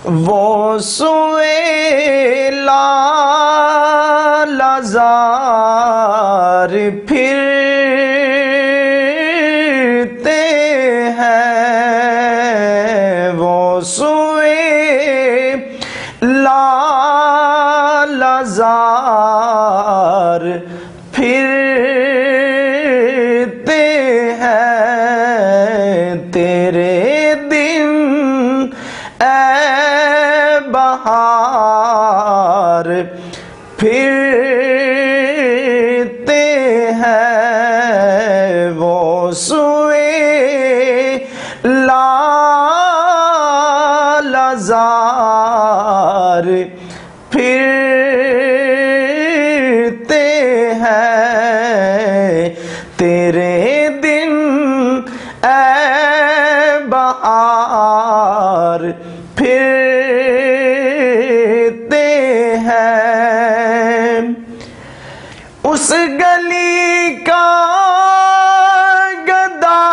وہ سوئے لال زار پھرتے ہیں، وہ سوئے لال زار پھرتے ہیں، تیرے دن اے بہار پھرتے ہیں، وہ سوئے لال زار پھرتے ہیں، تیرے دن اے بہار پھرتے ہیں۔ اس گلی کا گدا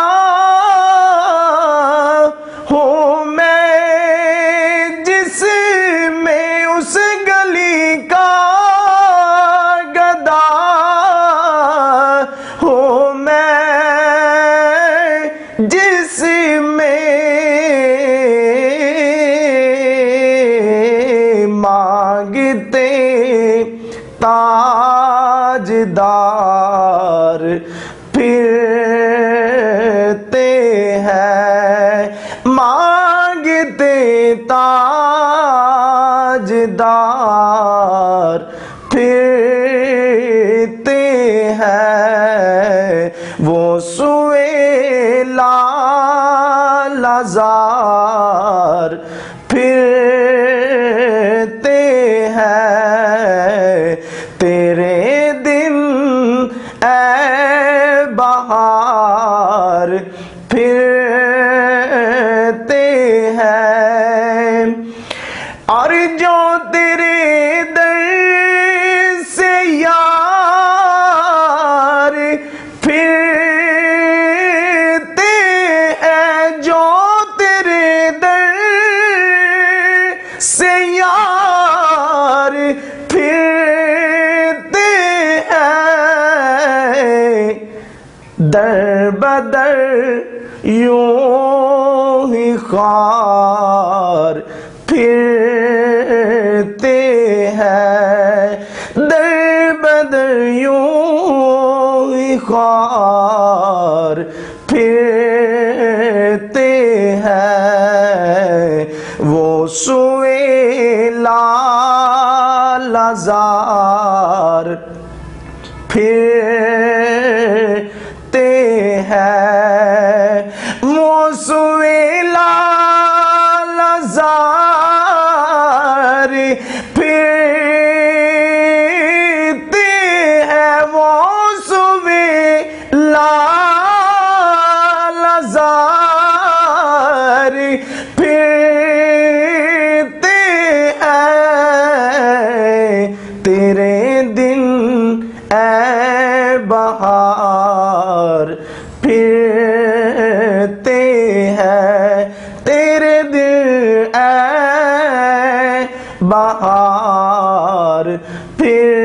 ہوں میں جس میں، اس گلی کا گدا ہوں میں جس میں، مانگتے تاجدار پھرتے ہیں، مانگتے تاجدار پھرتے ہیں، وہ سوئے لال زار پھرتے ہیں، تیرے دن اے بہار پھرتے ہیں، اور جو تیرے در سے یار پھرتے ہیں، جو تیرے در سے یار پھرتے ہیں، در بدر یوں ہی خار پھرتے ہیں، در بدر یوں ہی خار پھرتے ہیں، وہ سوئے لال زار پھرتے ہیں، وہ سوئے لال زار پھرتے ہیں، وہ سوئے لال زار پھرتے ہیں، تیرے دن اے بہار پھرتے ہیں، تیرے دن اے بہار پھر